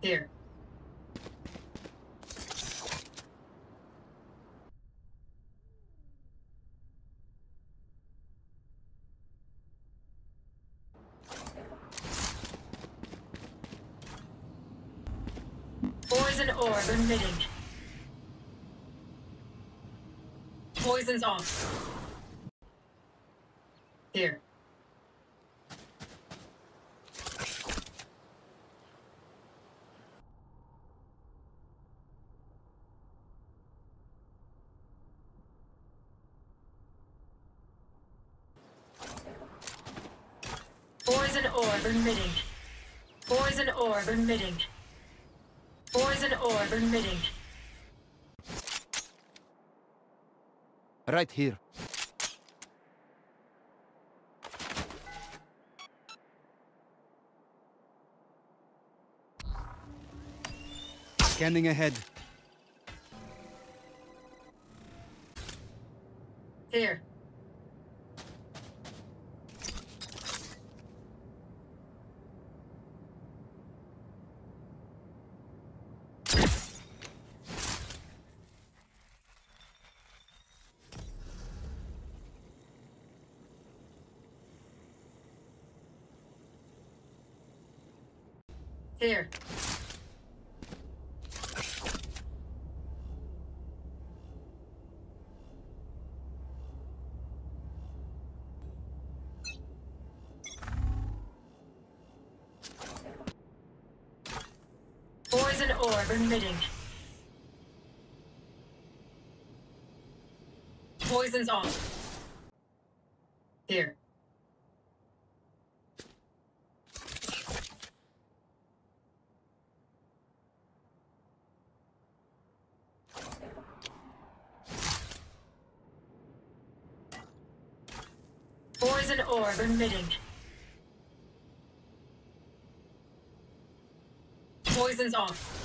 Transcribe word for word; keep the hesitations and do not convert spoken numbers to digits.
Here. Poison orb emitting. Poison's off. Here. Poison orb emitting. Poison orb emitting. Poison orb emitting. Right here. Scanning ahead. Here. Here. Poison orb emitting. Poison's off. Here. Poison orb emitting. Poison's off.